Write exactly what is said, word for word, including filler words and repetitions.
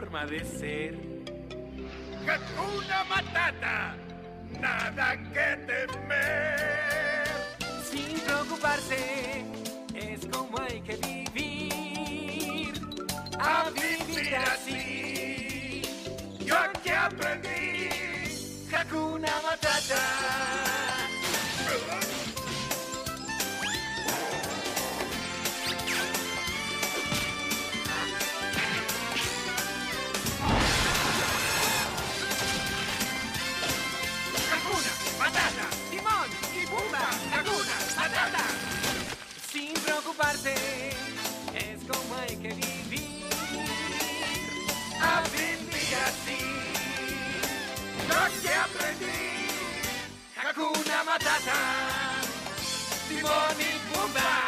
forma de ser. Hakuna Matata, nada que temer. Sin preocuparse, es como hay que vivir. A vivir así, yo aquí aprendí. Hakuna Matata. Timón y Pumba, Hakuna Matata. Sin preocuparse, es como hay que vivir. A vivir así, lo que aprendí. Hakuna Matata. Timón y Pumba.